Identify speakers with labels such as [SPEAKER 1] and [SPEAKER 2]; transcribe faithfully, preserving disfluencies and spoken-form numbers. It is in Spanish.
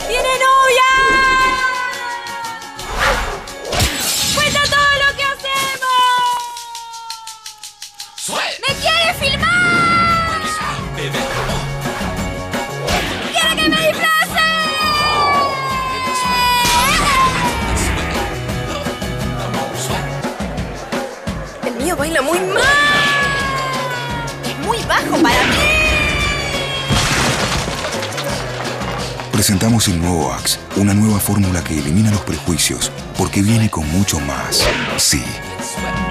[SPEAKER 1] ¡Tiene novia! ¡Cuenta todo lo que hacemos! ¡Me quiere filmar! ¡Quiere que me disfrace! El mío baila muy mal. Es muy bajo para mí.
[SPEAKER 2] Presentamos el nuevo Axe, una nueva fórmula que elimina los prejuicios, porque viene con mucho más. Sí.